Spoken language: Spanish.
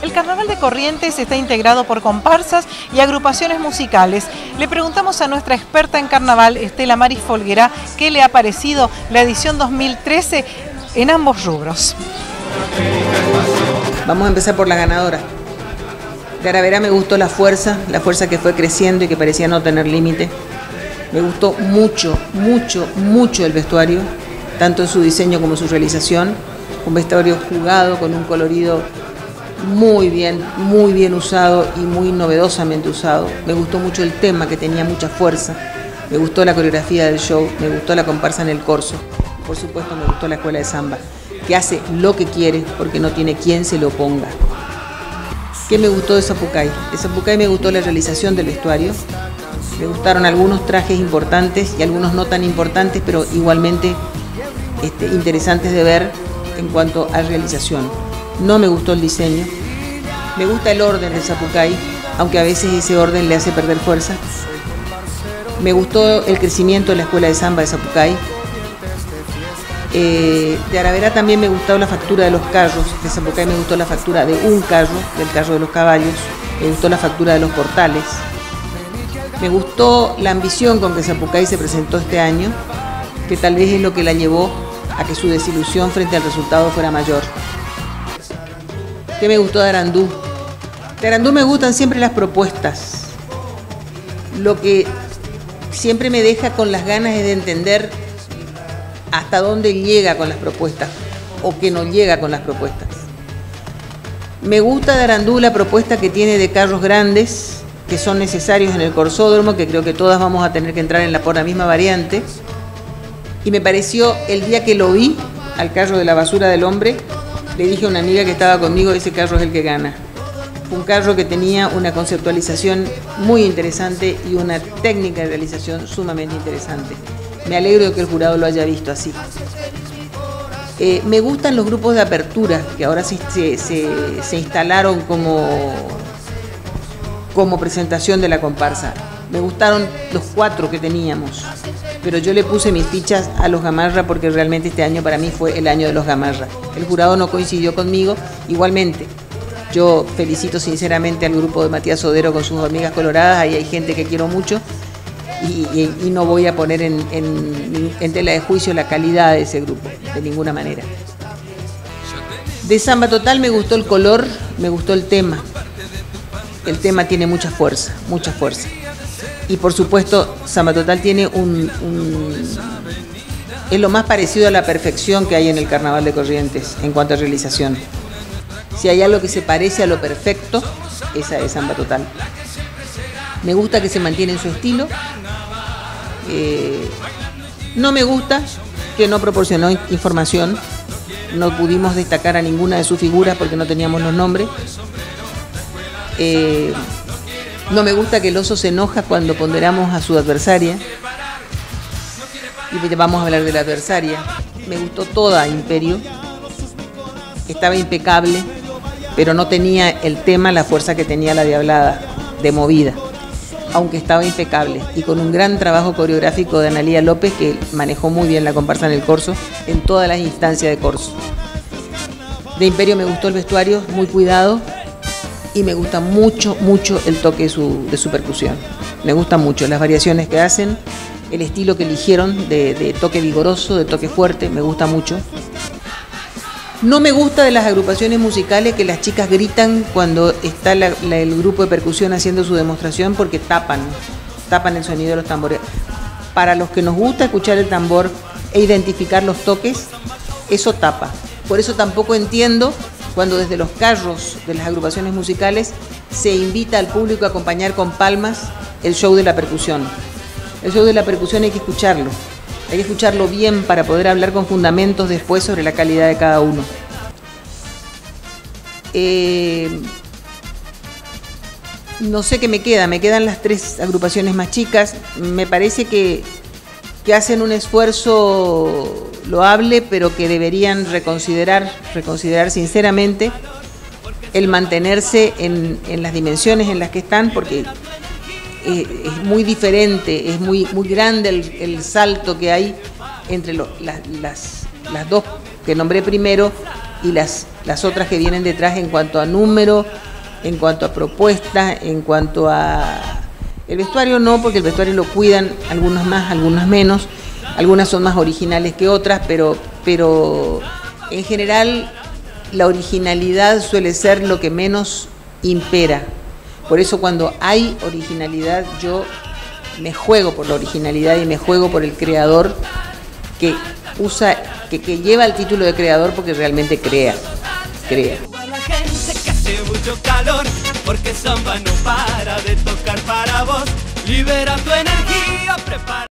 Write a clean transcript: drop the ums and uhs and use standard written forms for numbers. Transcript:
El Carnaval de Corrientes está integrado por comparsas y agrupaciones musicales. Le preguntamos a nuestra experta en carnaval, Estela Maris Folguera, qué le ha parecido la edición 2013 en ambos rubros. Vamos a empezar por la ganadora. De Aravera me gustó la fuerza que fue creciendo y que parecía no tener límite. Me gustó mucho, mucho, mucho el vestuario, tanto en su diseño como en su realización. Un vestuario jugado con un colorido muy bien usado y muy novedosamente usado. Me gustó mucho el tema, que tenía mucha fuerza. Me gustó la coreografía del show, me gustó la comparsa en el corso. Por supuesto me gustó la escuela de samba, que hace lo que quiere porque no tiene quien se lo oponga. ¿Qué me gustó de Zapucay? De Zapucay me gustó la realización del vestuario. Me gustaron algunos trajes importantes y algunos no tan importantes, pero igualmente interesantes de ver en cuanto a realización. No me gustó el diseño. Me gusta el orden de Zapucay, aunque a veces ese orden le hace perder fuerza. Me gustó el crecimiento de la escuela de samba de Zapucay. De Aravera también me gustó la factura de los carros. De Zapucay me gustó la factura de un carro, del carro de los caballos. Me gustó la factura de los portales. Me gustó la ambición con que Zapucay se presentó este año, que tal vez es lo que la llevó a que su desilusión frente al resultado fuera mayor. ¿Qué me gustó de Arandú? De Arandú me gustan siempre las propuestas. Lo que siempre me deja con las ganas es de entender hasta dónde llega con las propuestas o que no llega con las propuestas. Me gusta de Arandú la propuesta que tiene de carros grandes, que son necesarios en el corsódromo, que creo que todas vamos a tener que entrar por la misma variante. Y me pareció, el día que lo vi, al carro de la basura del hombre, le dije a una amiga que estaba conmigo, ese carro es el que gana. Fue un carro que tenía una conceptualización muy interesante y una técnica de realización sumamente interesante. Me alegro de que el jurado lo haya visto así. Me gustan los grupos de apertura, que ahora se instalaron como presentación de la comparsa. Me gustaron los 4 que teníamos, pero yo le puse mis fichas a los Gamarra porque realmente este año para mí fue el año de los Gamarra. El jurado no coincidió conmigo, igualmente. Yo felicito sinceramente al grupo de Matías Sodero con sus hormigas coloradas, ahí hay gente que quiero mucho y no voy a poner en tela de juicio la calidad de ese grupo, de ninguna manera. De Samba Total me gustó el color, me gustó el tema. El tema tiene mucha fuerza, mucha fuerza. Y por supuesto, Samba Total tiene es lo más parecido a la perfección que hay en el Carnaval de Corrientes en cuanto a realización. Si hay algo que se parece a lo perfecto, esa es Samba Total. Me gusta que se mantiene en su estilo. No me gusta que no proporcionó información. No pudimos destacar a ninguna de sus figuras porque no teníamos los nombres. No me gusta que el oso se enoja cuando ponderamos a su adversaria. Y vamos a hablar de la adversaria. Me gustó toda Imperio. Estaba impecable, pero no tenía el tema la fuerza que tenía la Diablada, de movida. Aunque estaba impecable. Y con un gran trabajo coreográfico de Analía López, que manejó muy bien la comparsa en el corso, en todas las instancias de corso. De Imperio me gustó el vestuario, muy cuidado. Y me gusta mucho, mucho el toque de su percusión. Me gustan mucho las variaciones que hacen, el estilo que eligieron de toque vigoroso, de toque fuerte, me gusta mucho. No me gusta de las agrupaciones musicales que las chicas gritan cuando está el grupo de percusión haciendo su demostración porque tapan el sonido de los tambores. Para los que nos gusta escuchar el tambor e identificar los toques, eso tapa. Por eso tampoco entiendo cuando desde los carros de las agrupaciones musicales se invita al público a acompañar con palmas el show de la percusión. El show de la percusión hay que escucharlo bien para poder hablar con fundamentos después sobre la calidad de cada uno. No sé qué me quedan las 3 agrupaciones más chicas. Me parece que hacen un esfuerzo loable, pero que deberían reconsiderar sinceramente el mantenerse en las dimensiones en las que están, porque es muy diferente, es muy grande el salto que hay entre las dos que nombré primero y las otras que vienen detrás en cuanto a número, en cuanto a propuesta, en cuanto a... El vestuario no, porque el vestuario lo cuidan algunos más, algunos menos, algunas son más originales que otras, pero en general la originalidad suele ser lo que menos impera. Por eso cuando hay originalidad yo me juego por la originalidad y me juego por el creador que usa, que lleva el título de creador porque realmente crea. A la gente que hace mucho calor, porque samba no para de tocar para vos. Libera tu energía, prepara.